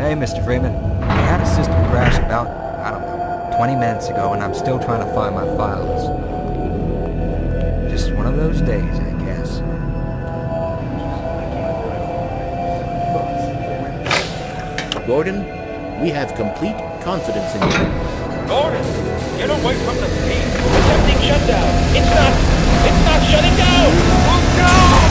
Hey, Mr. Freeman. We had a system crash about, I don't know, 20 minutes ago, and I'm still trying to find my files. Just one of those days, I guess. Gordon, we have complete confidence in you. Gordon, get away from the scene. The testing shut down. It's not shutting down. Oh, no!